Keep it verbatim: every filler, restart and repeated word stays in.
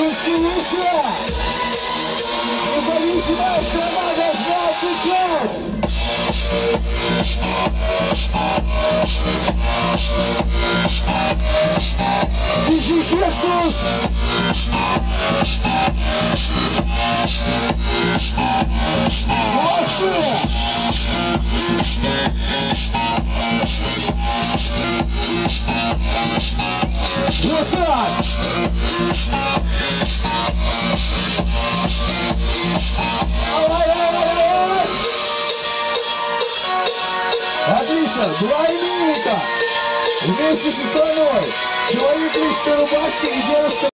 Выпуски еще! Независимая страна должна отвечать! Дичи Хесус! Молодцы! Вот так! Отлично! Два именинника! Вместе со страной! Человек в личной рубашке и девушка